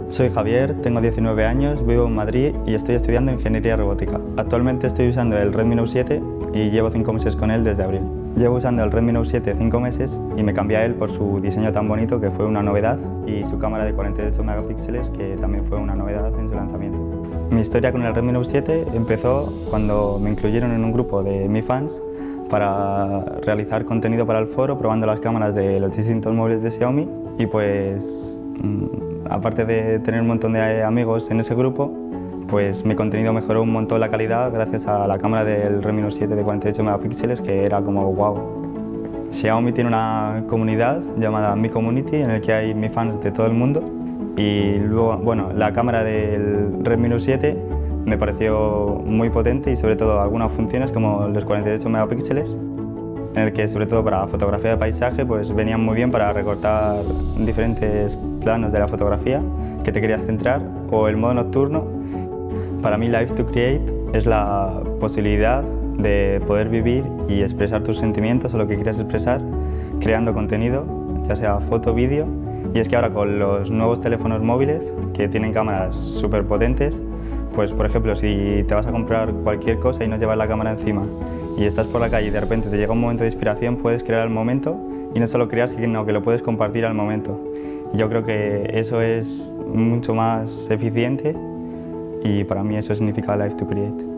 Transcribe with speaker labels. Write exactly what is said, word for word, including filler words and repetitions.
Speaker 1: Soy Javier, tengo diecinueve años, vivo en Madrid y estoy estudiando Ingeniería Robótica. Actualmente estoy usando el Redmi Note siete y llevo cinco meses con él desde abril. Llevo usando el Redmi Note siete cinco meses y me cambié a él por su diseño tan bonito, que fue una novedad, y su cámara de cuarenta y ocho megapíxeles, que también fue una novedad en su lanzamiento. Mi historia con el Redmi Note siete empezó cuando me incluyeron en un grupo de Mi Fans para realizar contenido para el foro, probando las cámaras de los distintos móviles de Xiaomi, y pues aparte de tener un montón de amigos en ese grupo, pues mi contenido mejoró un montón la calidad gracias a la cámara del Redmi Note siete de cuarenta y ocho megapíxeles, que era como wow. Xiaomi tiene una comunidad llamada Mi Community en la que hay Mi Fans de todo el mundo, y luego, bueno, la cámara del Redmi Note siete me pareció muy potente, y sobre todo algunas funciones como los cuarenta y ocho megapíxeles, en el que sobre todo para fotografía de paisaje pues venían muy bien para recortar diferentes planos de la fotografía que te querías centrar, o el modo nocturno. Para mí Live to Create es la posibilidad de poder vivir y expresar tus sentimientos o lo que quieras expresar creando contenido, ya sea foto, vídeo. Y es que ahora con los nuevos teléfonos móviles que tienen cámaras súper potentes, pues por ejemplo si te vas a comprar cualquier cosa y no llevas la cámara encima y estás por la calle y de repente te llega un momento de inspiración, puedes crear al momento, y no solo crear, sino que lo puedes compartir al momento. Yo creo que eso es mucho más eficiente, y para mí eso significa Live to Create.